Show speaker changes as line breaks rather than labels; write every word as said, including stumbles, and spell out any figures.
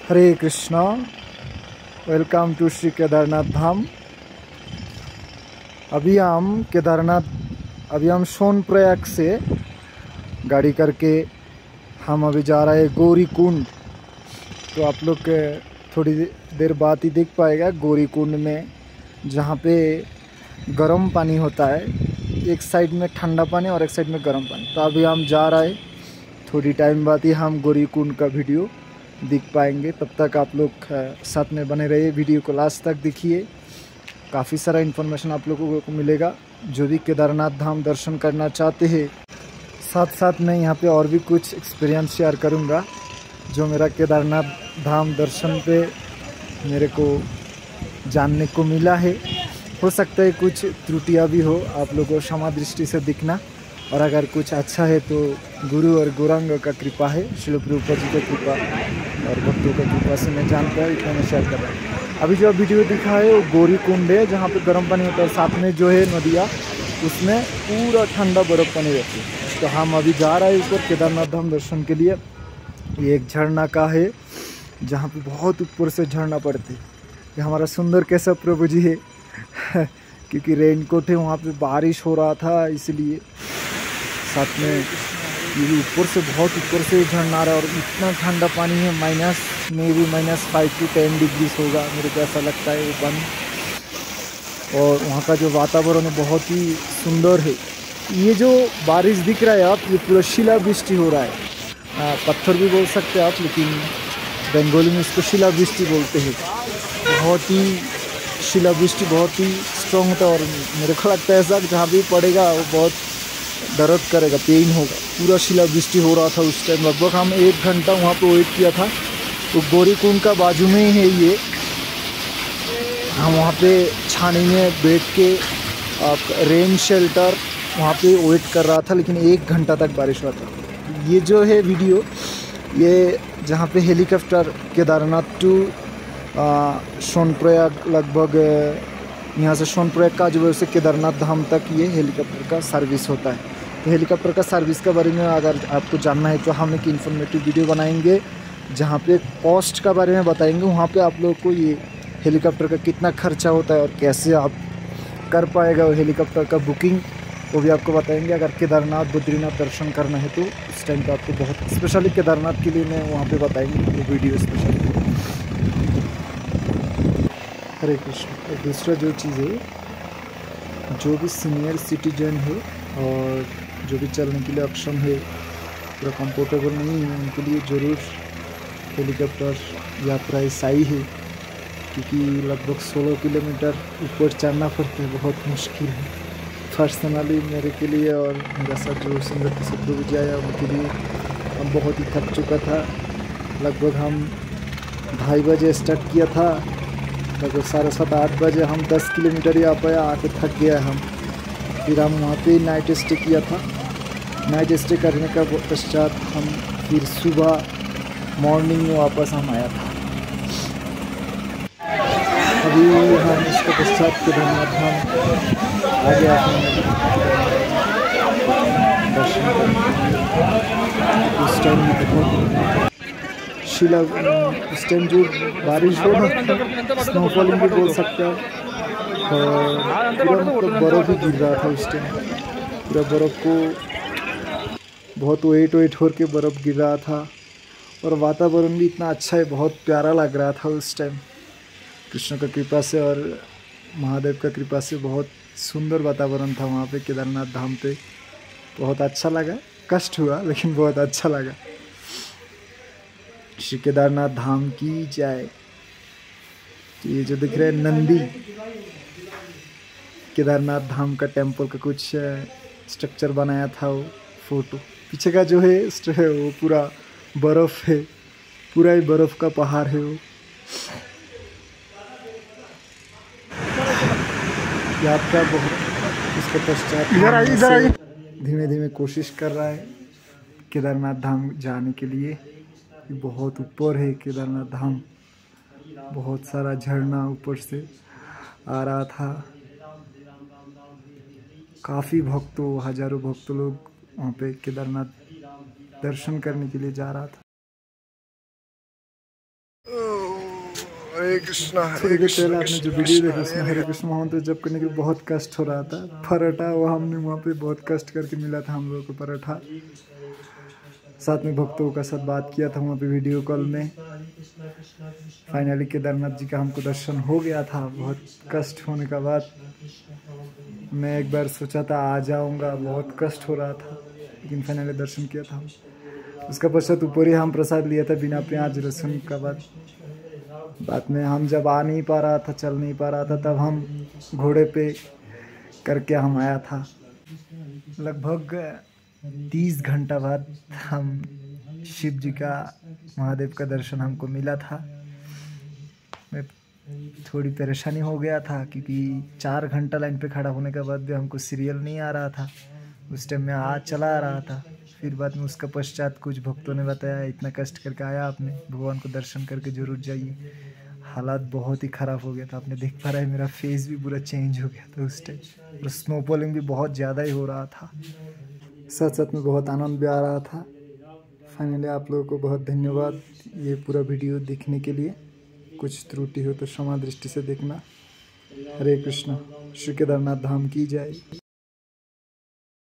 Hare Krishna. Welcome to Shri Kedarnath Dham. अभी हम केदारनाथ अभी हम सोनप्रयाग से गाड़ी करके हम अभी जा रहे हैं गौरी कुंड। तो आप लोग थोड़ी देर बाद ही देख पाएगा गौरी कुंड में, जहाँ पे गर्म पानी होता है, एक साइड में ठंडा पानी और एक साइड में गर्म पानी। तो अभी हम जा रहे हैं, थोड़ी टाइम बाद ही हम गौरी कुंड का वीडियो दिख पाएंगे। तब तक आप लोग साथ में बने रहिए, वीडियो को लास्ट तक देखिए। काफ़ी सारा इन्फॉर्मेशन आप लोगों को मिलेगा जो भी केदारनाथ धाम दर्शन करना चाहते हैं। साथ साथ मैं यहाँ पे और भी कुछ एक्सपीरियंस शेयर करूँगा जो मेरा केदारनाथ धाम दर्शन पे मेरे को जानने को मिला है। हो सकता है कुछ त्रुटियाँ भी हो, आप लोगों को क्षमा दृष्टि से दिखना, और अगर कुछ अच्छा है तो गुरु और गौरांग का कृपा है, श्रील प्रभुपाद जी का कृपा और भक्तों का कृपा से मैं जानता हूँ, इतना मैं शेयर कर रहा हूँ। अभी जो वीडियो दिखा है वो गौरी कुंड है, जहाँ पे गर्म पानी होता है, साथ में जो है नदियाँ, उसमें पूरा ठंडा बर्फ़ पानी रहती है। तो हम अभी जा रहे हैं ऊपर केदारनाथ धाम दर्शन के लिए। ये एक झरना का है जहाँ पे बहुत ऊपर से झरना पड़ती है। ये हमारा सुंदर केशव प्रभु जी है क्योंकि रेनकोट है, वहाँ पे बारिश हो रहा था इसलिए। साथ में ये ऊपर से बहुत ऊपर से झरना आ रहा है और इतना ठंडा पानी है, माइनस में भी minus five to ten degrees होगा, मेरे को ऐसा लगता है वो पानी। और वहाँ का जो वातावरण है बहुत ही सुंदर है। ये जो बारिश दिख रहा है आप, ये पूरा शिलावृष्टि हो रहा है। आ, पत्थर भी बोल सकते हैं आप, लेकिन बंगाली में इसको शिलावृष्टि बोलते हैं। बहुत ही शिलावृष्टि बहुत ही स्ट्रॉन्ग होता है और मेरे को लगता है ऐसा जहाँ भी पड़ेगा वो बहुत दर्द करेगा, पेन होगा। पूरा शिलावृष्टि हो रहा था उस टाइम। लगभग हम एक घंटा वहाँ पे वेट किया था। तो गौरी कुंड का बाजू में ही है ये। हम वहाँ पे छानी में बैठ के रेन शेल्टर वहाँ पे वेट कर रहा था, लेकिन एक घंटा तक बारिश हुआ था। ये जो है वीडियो, ये जहाँ पे हेलीकॉप्टर केदारनाथ टू सोनप्रयाग, लगभग यहाँ से सोनप्रयाग का जो है केदारनाथ धाम तक ये हेलीकॉप्टर का सर्विस होता है। तो हेलीकॉप्टर का सर्विस के बारे में अगर आपको जानना है तो हम एक इन्फॉर्मेटिव वीडियो बनाएंगे जहाँ पे कॉस्ट का बारे में बताएंगे। वहाँ पे आप लोगों को ये हेलीकॉप्टर का कितना खर्चा होता है और कैसे आप कर पाएगा वो हेलीकॉप्टर का बुकिंग, वो भी आपको बताएंगे। अगर केदारनाथ बद्रीनाथ दर्शन करना है तो उस टाइम पर आपको बहुत स्पेशली केदारनाथ के लिए मैं वहाँ पर बताएंगे वो वीडियो स्पेशली। हरे कृष्ण। दूसरा जो चीज़ है, जो भी सीनियर सिटीजन है और जो भी चलने के लिए अक्षम है, पूरा कंफर्टेबल नहीं है, उनके लिए ज़रूर हेलीकॉप्टर यात्रा सही है, क्योंकि लगभग सोलह किलोमीटर ऊपर चढ़ना पड़ता है, बहुत मुश्किल है। पर्सनली मेरे के लिए और मेरा साथ जो सुंदर किसी प्रभु जी आया उनके लिए हम बहुत ही थक चुका था। लगभग हम ढाई बजे स्टार्ट किया था, लगभग साढ़े सात आठ बजे हम दस किलोमीटर ही आ पाया, आके थक गया हम। फिर हम वहाँ पे नाइट स्टे किया था। नाइट स्टे करने का पश्चात हम फिर सुबह मॉर्निंग में वापस हम आया था। अभी हम इसके पश्चात केदारनाथ धाम आ गया हम दर्शन करने। उस टाइम बहुत शिला उस टाइम जो बारिश हो रहा था, स्नोफॉलिंग भी बोल सकते हैं, और पूरा मतलब बर्फ़ भी गिर रहा था उस टाइम। पूरा बर्फ़ को बहुत वेट वेट हो के बर्फ़ गिर रहा था और वातावरण भी इतना अच्छा है, बहुत प्यारा लग रहा था उस टाइम। कृष्ण का कृपा से और महादेव का कृपा से बहुत सुंदर वातावरण था वहाँ पे केदारनाथ धाम पे। बहुत अच्छा लगा, कष्ट हुआ लेकिन बहुत अच्छा लगा। श्री केदारनाथ धाम की जय। तो ये जो दिख रहा है नंदी, केदारनाथ धाम का टेम्पल का कुछ स्ट्रक्चर बनाया था वो फोटो। पीछे का जो है वो पूरा बर्फ़ है, पूरा ही बर्फ़ का पहाड़ है वो। यात्रा बहुत इसके पश्चात धीमे धीमे कोशिश कर रहा है केदारनाथ धाम जाने के लिए। बहुत ऊपर है केदारनाथ धाम, बहुत सारा झरना ऊपर से आ रहा था। काफ़ी भक्तों हजारों भक्तों लोग वहाँ पे केदारनाथ दर्शन करने के लिए जा रहा था। हरे कृष्णा थोड़ी देर पहले आपने जो वीडियो देखा उसमें हरे कृष्ण मंत्र जप करने के बहुत कष्ट हो रहा था। पराठा वो हमने वहाँ पे बहुत कष्ट करके मिला था हम लोगों को पराठा। साथ में भक्तों का साथ बात किया था वहाँ पे वीडियो कॉल में। फाइनली केदारनाथ जी का हमको दर्शन हो गया था। बहुत कष्ट होने का बाद मैं एक बार सोचा था आ जाऊँगा, बहुत कष्ट हो रहा था, लेकिन फाइनली दर्शन किया था। उसका पश्चात ऊपर ही हम प्रसाद लिया था बिना प्याज लहसुन का। बाद बाद में हम जब आ नहीं पा रहा था, चल नहीं पा रहा था, तब हम घोड़े पे करके हम आया था। लगभग तीस घंटा बाद हम शिव जी का, महादेव का दर्शन हमको मिला था। मैं थोड़ी परेशानी हो गया था क्योंकि चार घंटा लाइन पे खड़ा होने के बाद भी हमको सीरियल नहीं आ रहा था। उस टाइम में आ चला आ रहा था। फिर बाद में उसका पश्चात कुछ भक्तों ने बताया इतना कष्ट करके आया आपने, भगवान को दर्शन करके जरूर जाइए। हालात बहुत ही ख़राब हो गया था, आपने देख पा रहे हैं मेरा फेस भी पूरा चेंज हो गया था उस टाइम। और स्नोफॉलिंग भी बहुत ज़्यादा ही हो रहा था। साथ साथ में बहुत आनंद भी आ रहा था। फाइनली आप लोगों को बहुत धन्यवाद ये पूरा वीडियो देखने के लिए। कुछ त्रुटि हो तो क्षमा दृष्टि से देखना। हरे कृष्णा। श्री केदारनाथ धाम की जय।